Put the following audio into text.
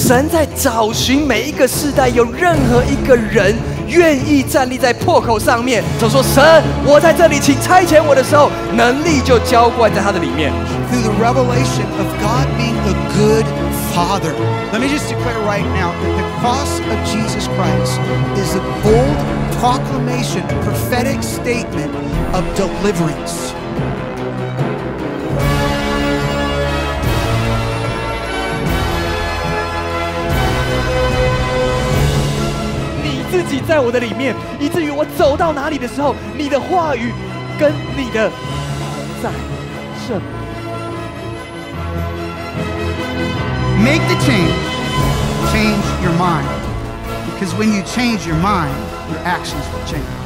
神在找寻每一个世代，有任何一个人愿意站立在破口上面，就说神，我在这里，请差遣我的时候，能力就浇灌在他的里面。 Through the revelation of God being a good Father. Let me just declare right now that the cross of Jesus Christ is a bold proclamation, a prophetic statement of deliverance. 你自己在我的里面，以至于我走到哪里的时候，你的话语跟你的同在证明。 Make the change. Change your mind. Because when you change your mind, your actions will change.